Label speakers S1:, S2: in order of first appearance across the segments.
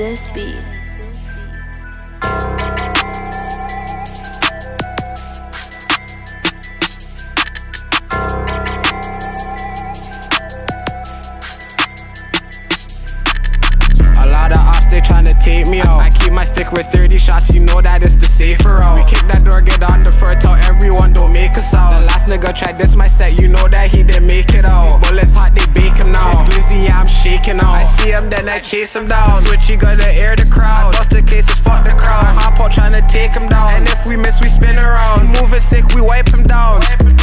S1: this beat.
S2: A lot of ops, they tryna take me out. I keep my stick with 30 shots, you know that it's the safer route. We kick that door, get on the fur, tell everyone don't make us out. The last nigga tried this my set, you know that he didn't make it out. Bullets hot, they bake him now. It's glizzy, yeah, I'm shaking out. I see him, then I chase him down. Switchy gotta air the crowd. Bust the cases, fuck the crowd. Hop out tryna take him down. And if we miss, we spin around. Move it sick, we wipe him down.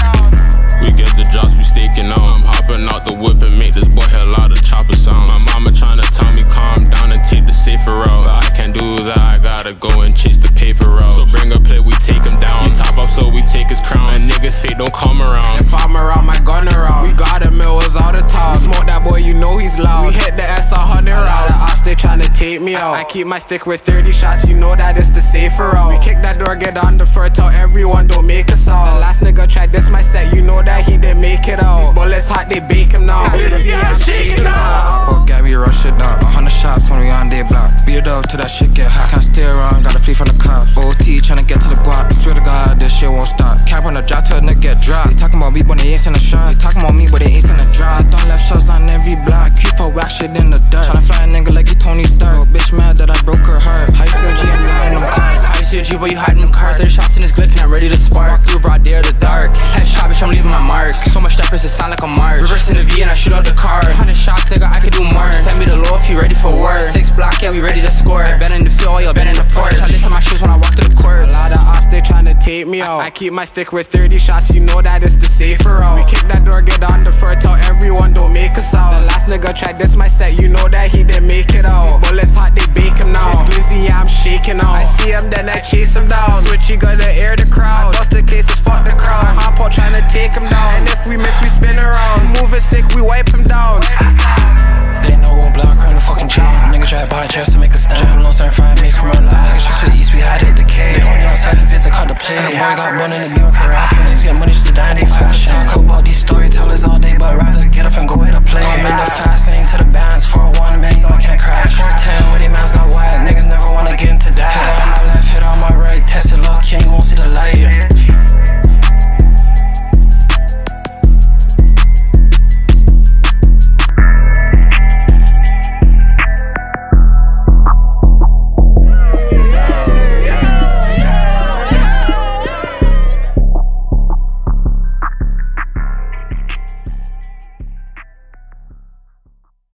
S3: We get the drops, we staking on. I'm hopping out the whip and make this boy hear loud the chopper sound. My mama tryna tell me calm down and take the safer route, but I can't do that, I gotta go and chase the paper route. So bring a plate, we take him down. He top up so we take his crown, and niggas fake don't come around.
S2: If I'm around, my gun around. We got him, it was out of town. We smoke that boy, you know he's loud. We hit the S 100 round. The ops, they tryna take me out. I keep my stick with 30 shots, you know that it's the safer route. We kick that door, get on the fur, tell everyone don't make us out. The last nigga tried this my set, you know that he didn't make it out. Bullets hot, they bake him now. I'm shaking out.
S4: Oh, Gabby, rush it down. 100 shots when we on their block. Beat up till that shit get hot. Can't stay around, gotta flee from the cops. OT tryna get to the guap. Swear to God, this shit won't stop. Cap on the drop till a nigga get dropped. They talking about me, but they ain't send a shot. They talking about me, but they ain't send a drop. Don't left shots on every block. Keep her whack shit in the dirt. Tryna fly a nigga like you Tony Stark. Oh, bitch mad that I broke her heart. High CG and you hiding them cars. High CG, but you hiding them cars. 30 shots in his glick and I'm ready to spark. You brought there the dark. Headshot, bitch, I'm leaving my mark. So much steppers, it sound like a march. Reversing the V and I shoot out the car. 100 shots, nigga, I could do more. Send me the low if you ready for war. 6 block, yeah, we ready to score. Bet in the field, y'all bet in the porch. I listen my shoes when I walk through the court.
S2: A lot of ops, they tryna take me out. I keep my stick with 30 shots, you know that it's the safer route. We kick that door, get on the fur, tell everyone don't make us out. The last nigga tried this my set, you know that he didn't make it out. Bullets hot, they bake him now. It's glizzy, yeah, I'm shaking out. I see him, then I chase him down. Switchy gotta air the crowd. Bust the cases, fuck the crowd. Hop out tryna take him down. And if we miss, we spin around. Move it sick, we wipe him down.
S4: They know we'll block around the fucking chain. Nigga try to buy a chest to make a stand. Jump alone, start fire, make him run live. Niggas to the east, we had it decay. They only outside the vids, I caught the play. Boy got one in the beam for rapping. Niggas get money just to die and they fashion. Talk about these storytellers all day, but I'd rather get up and go hit a play. I'm in the fast lane to the bands, 401, man, you know I can't crash. 410, where they mouths got wide, niggas never wanna get into that. Hit on my left, hit on my right, test it lucky and you won't see the light.